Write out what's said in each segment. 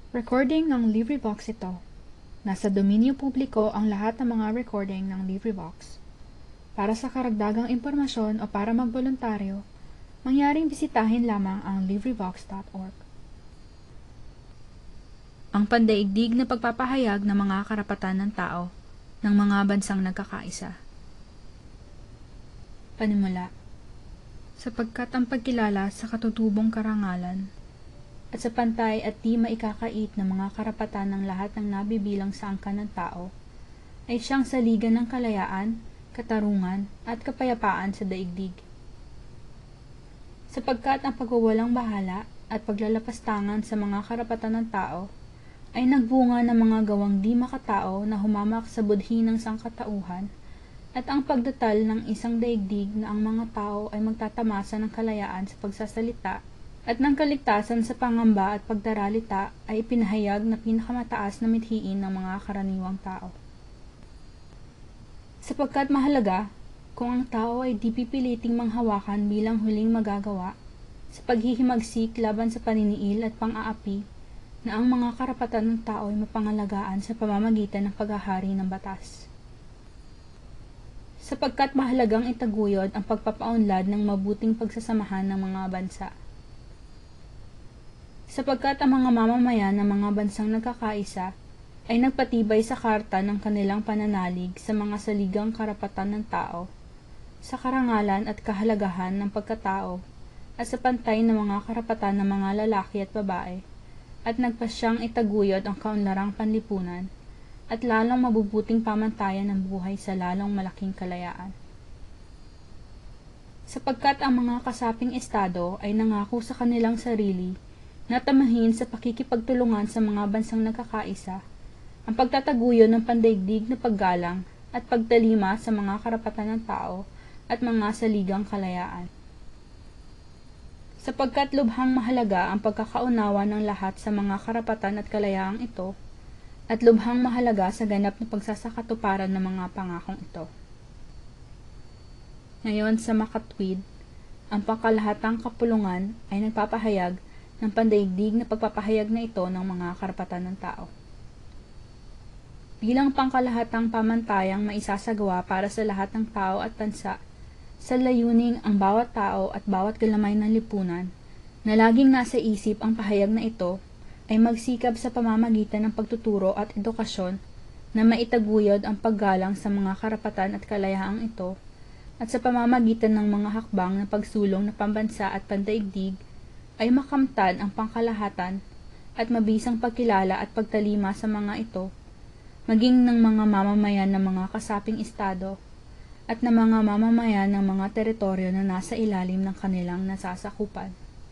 Recording ng LibriVox ito. Nasa dominio publiko ang lahat ng mga recording ng LibriVox. Para sa karagdagang impormasyon o para magboluntaryo, mangyaring bisitahin lamang ang LibriVox.org. Ang pandaigdig na pagpapahayag ng mga karapatan ng tao ng mga bansang nagkakaisa. Panimula. Sapagkat ang pagkilala sa katutubong karangalan at sa pantay at di maikakait na mga karapatan ng lahat ng nabibilang sa angkan ng tao, ay siyang saligan ng kalayaan, katarungan, at kapayapaan sa daigdig. Sapagkat ang pagwawalang bahala at paglalapastangan sa mga karapatan ng tao ay nagbunga ng mga gawang di makatao na humamak sa budhi ng sangkatauhan, at ang pagdatal ng isang daigdig na ang mga tao ay magtatamasa ng kalayaan sa pagsasalita at ng kaligtasan sa pangamba at pagdaralita ay ipinahayag na pinakamataas na mithiin ng mga karaniwang tao. Sapagkat mahalaga, kung ang tao ay di pipiliting manghawakan bilang huling magagawa, sa paghihimagsik laban sa paniniil at pang-aapi, na ang mga karapatan ng tao ay mapangalagaan sa pamamagitan ng paghahari ng batas. Sapagkat mahalagang itaguyod ang pagpapaunlad ng mabuting pagsasamahan ng mga bansa. Sapagkat ang mga mamamayan ng mga bansang nagkakaisa ay nagpatibay sa karta ng kanilang pananalig sa mga saligang karapatan ng tao, sa karangalan at kahalagahan ng pagkatao, at sa pantay ng mga karapatan ng mga lalaki at babae, at nagpasyang itaguyod ang kaunlarang panlipunan, at lalong mabubuting pamantayan ng buhay sa lalong malaking kalayaan. Sapagkat ang mga kasaping estado ay nangako sa kanilang sarili na tamahin sa pakikipagtulungan sa mga bansang nagkakaisa, ang pagtataguyod ng pandaigdig na paggalang at pagtalima sa mga karapatan ng tao at mga saligang kalayaan. Sapagkat lubhang mahalaga ang pagkakaunawa ng lahat sa mga karapatan at kalayaang ito, at lubhang mahalaga sa ganap na pagsasakatuparan ng mga pangakong ito. Ngayon sa makatwid, ang pangkalahatang kapulungan ay nagpapahayag ng pandaigdig na pagpapahayag na ito ng mga karapatan ng tao. Bilang pangkalahatang pamantayang maisasagawa para sa lahat ng tao at bansa, sa layuning ang bawat tao at bawat galamay ng lipunan, na laging nasa isip ang pahayag na ito, ay magsikap sa pamamagitan ng pagtuturo at edukasyon na maitaguyod ang paggalang sa mga karapatan at kalayaang ito, at sa pamamagitan ng mga hakbang na pagsulong na pambansa at pandaigdig, ay makamtan ang pangkalahatan at mabisang pagkilala at pagtalima sa mga ito, maging ng mga mamamayan ng mga kasaping estado at ng mga mamamayan ng mga teritoryo na nasa ilalim ng kanilang nasasakupan.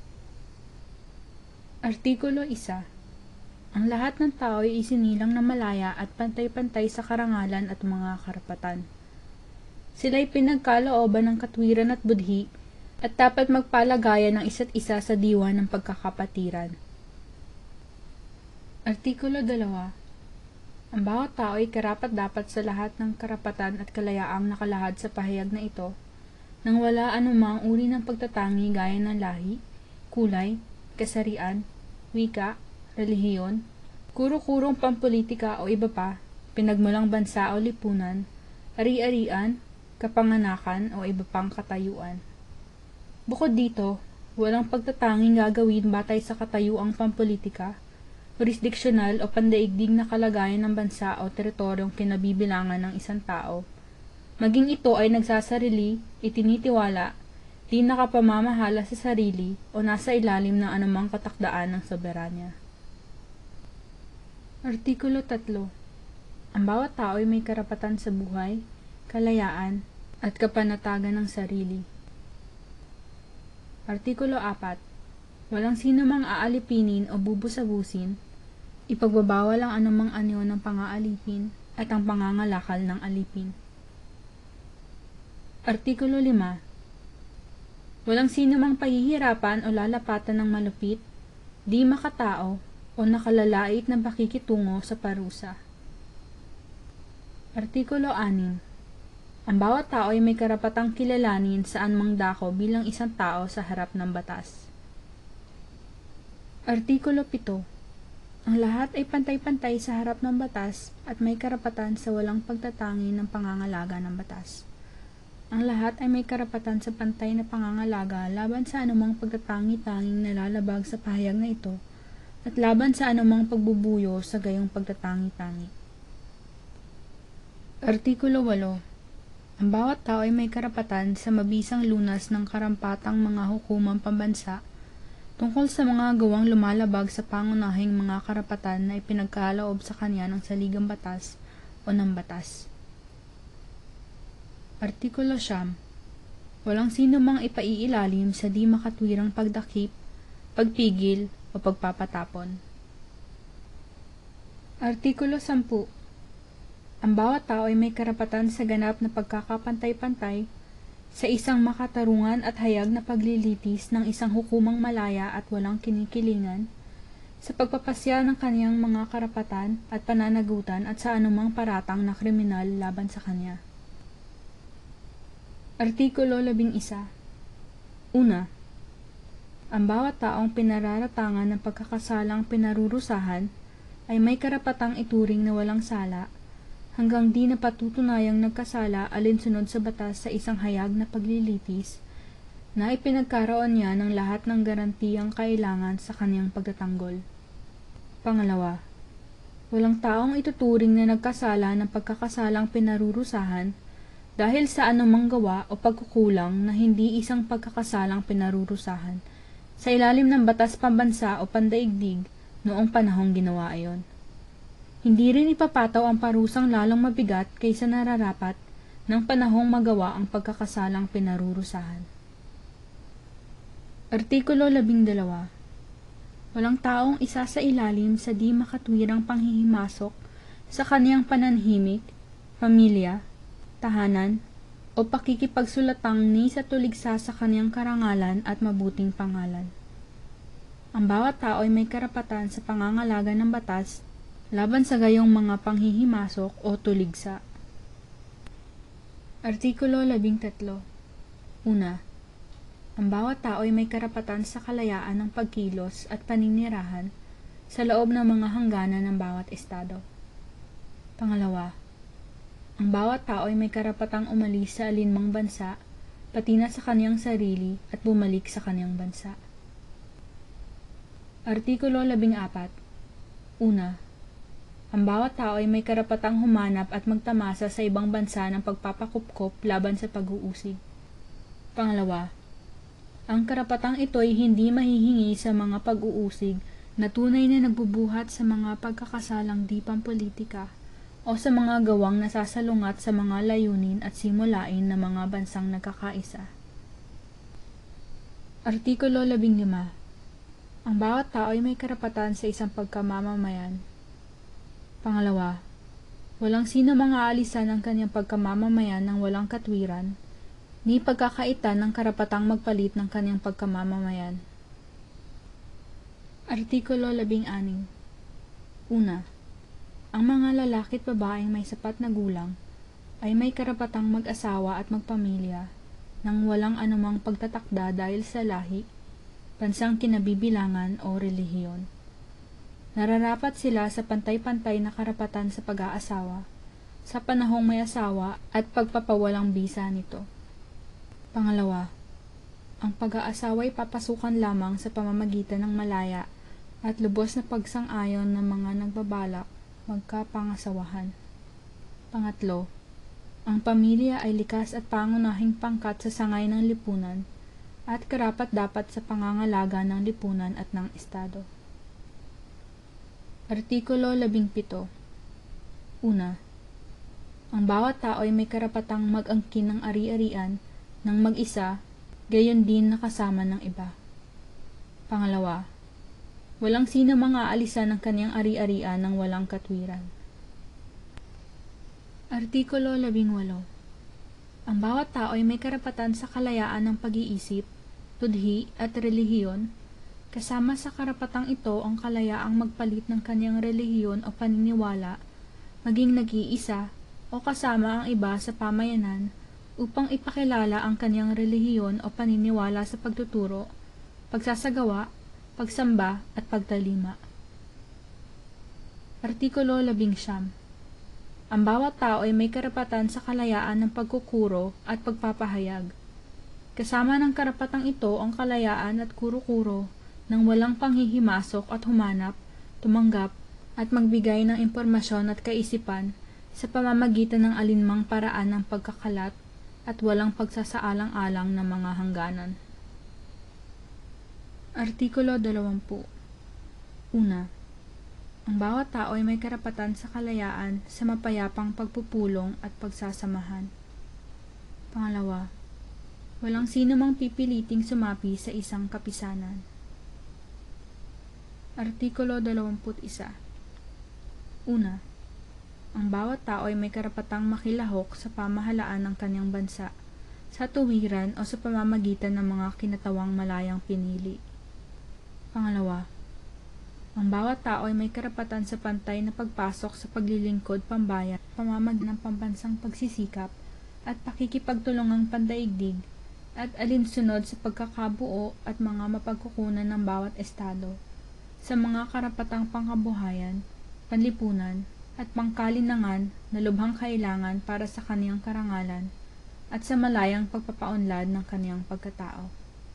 Artikulo 1. Ang lahat ng tao ay isinilang na malaya at pantay-pantay sa karangalan at mga karapatan. Sila'y pinagkalooban ng katwiran at budhi at dapat magpalagayan ng isa't isa sa diwa ng pagkakapatiran. Artikulo 2. Ang bawat tao ay karapat-dapat sa lahat ng karapatan at kalayaang nakalahad sa pahayag na ito, nang wala anumang uri ng pagtatangi gaya ng lahi, kulay, kasarian, wika, relihiyon, kuro-kurong pampolitika o iba pa, pinagmulang bansa o lipunan, ari-arian, kapanganakan o iba pang katayuan. Bukod dito, walang pagtatanging gagawin batay sa katayuang pampolitika, jurisdiksyonal o pandaigdig na kalagayan ng bansa o teritoryong kinabibilangan ng isang tao. Maging ito ay nagsasarili, itinitiwala, di nakapamamahala sa sarili o nasa ilalim ng anumang katakdaan ng soberanya. Artikulo 3. Ang bawat tao ay may karapatan sa buhay, kalayaan, at kapanatagan ng sarili. Artikulo 4. Walang sino mang aalipinin o bubusabusin, ipagbabawal ang anumang anyo ng pang-aalipin at ang pangangalakal ng alipin. Artikulo 5. Walang sino mang pahihirapan o lalapatan ng malupit, di makatao o nakalalait ng pakikitungo sa parusa. Artikulo 6. Ang bawat tao ay may karapatang kilalanin saan mang dako bilang isang tao sa harap ng batas. Artikulo 7. Ang lahat ay pantay-pantay sa harap ng batas at may karapatan sa walang pagtatangi ng pangangalaga ng batas. Ang lahat ay may karapatan sa pantay na pangangalaga laban sa anumang pagtatangi-tanging nalalabag sa pahayag na ito at laban sa anumang pagbubuyo sa gayong pagtatangi-tangi. Artikulo 8. Ang bawat tao ay may karapatan sa mabisang lunas ng karampatang mga hukumang pambansa tungkol sa mga gawang lumalabag sa pangunahing mga karapatan na ipinagkaloob sa kanya ng saligang batas o ng batas. Artikulo 9. Walang sino mang ipaiilalim sa di makatwirang pagdakip, pagpigil o pagpapatapon. Artikulo 10. Ang bawat tao ay may karapatan sa ganap na pagkakapantay-pantay sa isang makatarungan at hayag na paglilitis ng isang hukumang malaya at walang kinikilingan, sa pagpapasya ng kaniyang mga karapatan at pananagutan at sa anumang paratang na kriminal laban sa kanya. Artikulo 11. Una, ang bawat taong pinararatangan ng pagkakasalang pinarurusahan ay may karapatang ituring na walang sala hanggang di napatutunayang nagkasala alinsunod sa batas sa isang hayag na paglilitis na ipinagkaroon niya ng lahat ng garantiyang kailangan sa kaniyang pagtatanggol. Pangalawa, walang taong ituturing na nagkasala ng pagkakasalang pinarurusahan dahil sa anumang gawa o pagkukulang na hindi isang pagkakasalang pinarurusahan sa ilalim ng batas pambansa o pandaigdig noong panahong ginawa ayon. Hindi rin ipapataw ang parusang lalong mabigat kaysa nararapat ng panahong magawa ang pagkakasalang pinarurusahan. Artikulo 12. Walang taong isa sa ilalim sa di makatwirang panghihimasok sa kaniyang pananhimik, pamilya, tahanan, o pakikipagsulatang ni sa tuligsa sa kaniyang karangalan at mabuting pangalan. Ang bawat tao ay may karapatan sa pangangalaga ng batas laban sa gayong mga panghihimasok o tuligsa. Artikulo 13. Una, ang bawat tao ay may karapatan sa kalayaan ng pagkilos at paninirahan sa loob ng mga hangganan ng bawat estado. Pangalawa, ang bawat tao ay may karapatang umalis sa alinmang bansa, pati na sa kaniyang sarili at bumalik sa kaniyang bansa. Artikulo 14. Una, ang bawat tao ay may karapatang humanap at magtamasa sa ibang bansa ng pagpapakupkop laban sa pag-uusig. Pangalawa, ang karapatang ito ay hindi mahihingi sa mga pag-uusig na tunay na nagbubuhat sa mga pagkakasalang di pampolitika o sa mga gawang nasasalungat sa mga layunin at simulain ng mga bansang nagkakaisa. Artikulo 15. Ang bawat tao ay may karapatan sa isang pagkamamamayan. Pangalawa, walang sino mga aalisan ng kanyang pagkamamamayan ng walang katwiran, ni pagkakaitan ng karapatang magpalit ng kanyang pagkamamamayan. Artikulo 16. Una, ang mga lalaki at babaeng may sapat na gulang ay may karapatang mag-asawa at magpamilya nang walang anumang pagtatakda dahil sa lahi, bansang kinabibilangan o relihiyon. Nararapat sila sa pantay-pantay na karapatan sa pag-aasawa, sa panahong may asawa at pagpapawalang bisa nito. Pangalawa, ang pag-aasawa ay papasukan lamang sa pamamagitan ng malaya at lubos na pagsang-ayon ng mga nagbabalak magkapangasawahan. Pangatlo, ang pamilya ay likas at pangunahing pangkat sa sangay ng lipunan at karapat-dapat sa pangangalaga ng lipunan at ng estado. Artikulo 17. Una, ang bawat tao ay may karapatang mag-angkin ng ari-arian ng mag-isa, gayon din nakasama ng iba. Pangalawa, walang sino mga aalisan ng kaniyang ari-arian ng walang katwiran. Artikulo 18. Ang bawat tao ay may karapatan sa kalayaan ng pag-iisip, tudhi at relihiyon. Kasama sa karapatang ito ang kalayaang magpalit ng kanyang relihiyon o paniniwala, maging nag-iisa o kasama ang iba sa pamayanan upang ipakilala ang kanyang relihiyon o paniniwala sa pagtuturo, pagsasagawa, pagsamba at pagtalima. Artikulo 11. Ang bawat tao ay may karapatan sa kalayaan ng pagkukuro at pagpapahayag. Kasama ng karapatang ito ang kalayaan at kuro-kuro ng walang panghihimasok at humanap, tumanggap, at magbigay ng impormasyon at kaisipan sa pamamagitan ng alinmang paraan ng pagkakalat at walang pagsasaalang-alang ng mga hangganan. Artikulo 20. Una, ang bawat tao ay may karapatan sa kalayaan sa mapayapang pagpupulong at pagsasamahan. Pangalawa, walang sino mang pipiliting sumapi sa isang kapisanan. Artikulo 21. Una, ang bawat tao ay may karapatang makilahok sa pamahalaan ng kanyang bansa, sa tuwiran o sa pamamagitan ng mga kinatawang malayang pinili. Pangalawa, ang bawat tao ay may karapatan sa pantay na pagpasok sa paglilingkod pambayan, pamamagitan ng pambansang pagsisikap at pakikipagtulungang pandaigdig at alinsunod sa pagkakabuo at mga mapagkukunan ng bawat estado, sa mga karapatang pangkabuhayan, panlipunan, at pangkalinangan na lubhang kailangan para sa kaniyang karangalan at sa malayang pagpapaunlad ng kaniyang pagkatao.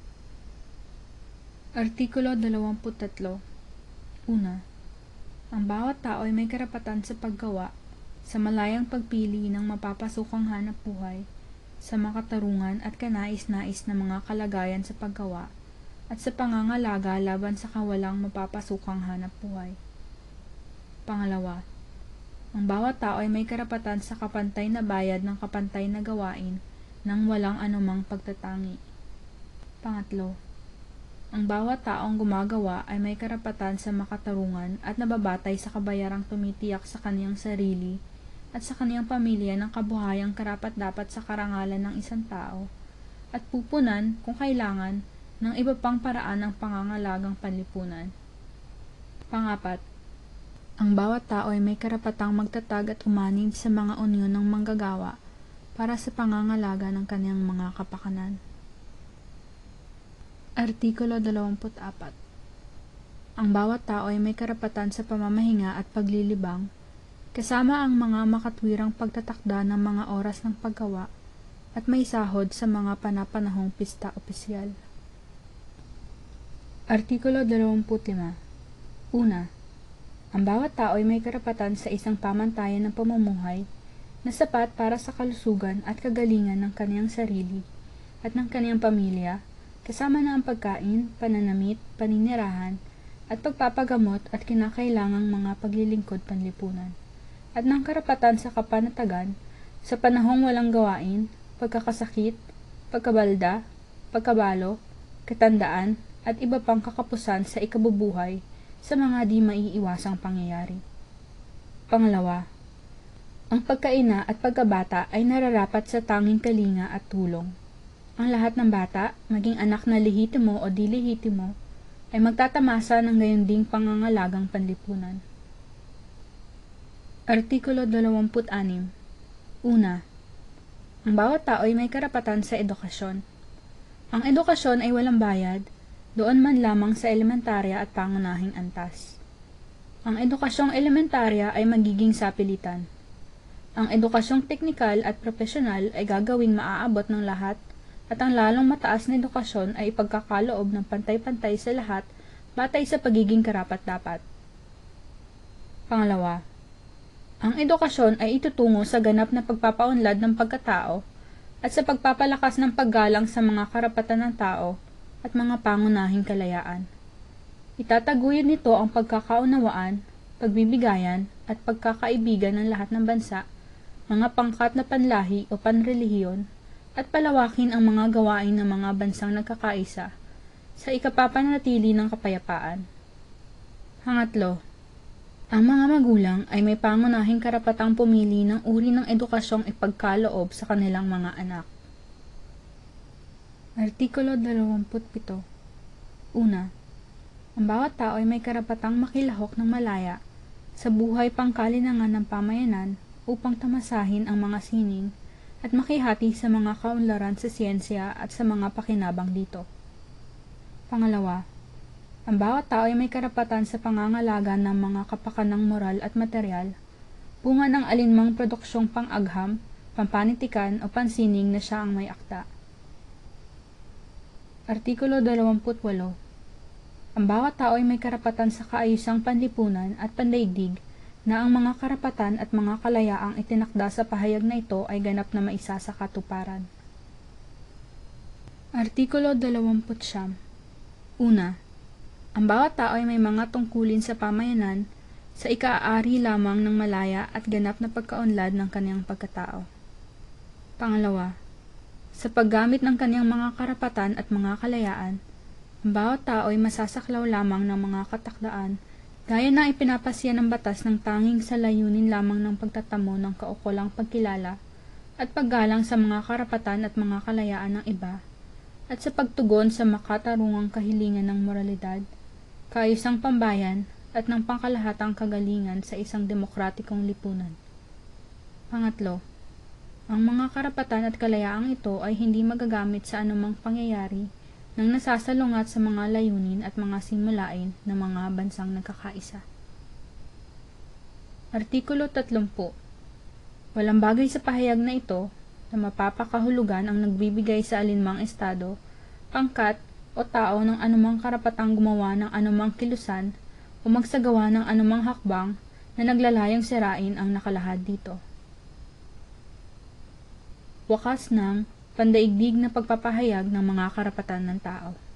Artikulo 23. Una, ang bawat tao ay may karapatan sa paggawa, sa malayang pagpili ng mapapasukang hanap buhay, sa makatarungan at kanais-nais na mga kalagayan sa paggawa, at sa pangangalaga laban sa kawalang mapapasukang hanap buhay. Pangalawa, ang bawat tao ay may karapatan sa kapantay na bayad ng kapantay na gawain nang walang anumang pagtatangi. Pangatlo, ang bawat taong gumagawa ay may karapatan sa makatarungan at nababatay sa kabayarang tumitiyak sa kaniyang sarili at sa kaniyang pamilya ng kabuhayang karapat-dapat sa karangalan ng isang tao at pupunan, kung kailangan, ng iba pang paraan ng pangangalagang panlipunan. Pangapat, ang bawat tao ay may karapatang magtatag at umanib sa mga unyon ng manggagawa para sa pangangalaga ng kaniyang mga kapakanan. Artikulo 24. Ang bawat tao ay may karapatan sa pamamahinga at paglilibang, kasama ang mga makatwirang pagtatakda ng mga oras ng paggawa at may sahod sa mga panapanahong pista opisyal. Artikulo 25. Una, ang bawat tao ay may karapatan sa isang pamantayan ng pamumuhay na sapat para sa kalusugan at kagalingan ng kaniyang sarili at ng kaniyang pamilya, kasama na ang pagkain, pananamit, paninirahan, at pagpapagamot at kinakailangang mga paglilingkod panlipunan, at ng karapatan sa kapanatagan sa panahong walang gawain, pagkakasakit, pagkabalda, pagkabalo, katandaan, at iba pang kakapusan sa ikabubuhay sa mga di maiiwasang pangyayari. Pangalawa, ang pagkaina at pagkabata ay nararapat sa tanging kalinga at tulong. Ang lahat ng bata, maging anak na lehitimo o di lehitimo, ay magtatamasa ng gayon ding pangangalagang panlipunan. Artikulo 26. Una, ang bawat tao ay may karapatan sa edukasyon. Ang edukasyon ay walang bayad, doon man lamang sa elementarya at pangunahing antas. Ang edukasyong elementarya ay magiging sapilitan. Ang edukasyong teknikal at profesional ay gagawing maaabot ng lahat at ang lalong mataas na edukasyon ay ipagkakaloob ng pantay-pantay sa lahat batay sa pagiging karapat-dapat. Pangalawa, ang edukasyon ay itutungo sa ganap na pagpapaunlad ng pagkatao at sa pagpapalakas ng paggalang sa mga karapatan ng tao at mga pangunahing kalayaan. Itataguyod nito ang pagkakaunawaan, pagbibigayan, at pagkakaibigan ng lahat ng bansa, mga pangkat na panlahi o panrelihiyon, at palawakin ang mga gawain ng mga bansang nagkakaisa sa ikapapanatili ng kapayapaan. Pangatlo, ang mga magulang ay may pangunahing karapatang pumili ng uri ng edukasyong ipagkaloob sa kanilang mga anak. Artikulo 27. Una, ang bawat tao ay may karapatang makilahok ng malaya sa buhay pangkalinangan ng pamayanan upang tamasahin ang mga sining at makihati sa mga kaunlaran sa siyensya at sa mga pakinabang dito. Pangalawa, Ang bawat tao ay may karapatan sa pangangalaga ng mga kapakanang moral at material, bunga ng alinmang produksyong pang-agham, pampanitikan o pansining na siya ang may akda. Artikulo 28. Ang bawat tao ay may karapatan sa kaayusang panlipunan at pandaigdig na ang mga karapatan at mga kalayaang itinakda sa pahayag na ito ay ganap na maisa sa katuparan. Artikulo 29. Una, ang bawat tao ay may mga tungkulin sa pamayanan sa ikaaari lamang ng malaya at ganap na pagkaunlad ng kaniyang pagkatao. Pangalawa, sa paggamit ng kaniyang mga karapatan at mga kalayaan, ang bawat tao ay masasaklaw lamang ng mga katakdaan gaya ng ipinapasya ng batas ng tanging sa layunin lamang ng pagtatamo ng kaukulang pagkilala at paggalang sa mga karapatan at mga kalayaan ng iba at sa pagtugon sa makatarungang kahilingan ng moralidad, kaayusang pambayan at ng pangkalahatang kagalingan sa isang demokratikong lipunan. Pangatlo, ang mga karapatan at kalayaang ito ay hindi magagamit sa anumang pangyayari nang nasasalungat sa mga layunin at mga simulain ng mga bansang nagkakaisa. Artikulo 30. Walang bagay sa pahayag na ito na mapapakahulugan ang nagbibigay sa alinmang estado, pangkat o tao ng anumang karapatang gumawa ng anumang kilusan o magsagawa ng anumang hakbang na naglalayong sirain ang nakalahad dito. Wakas ng pandaigdig na pagpapahayag ng mga karapatan ng tao.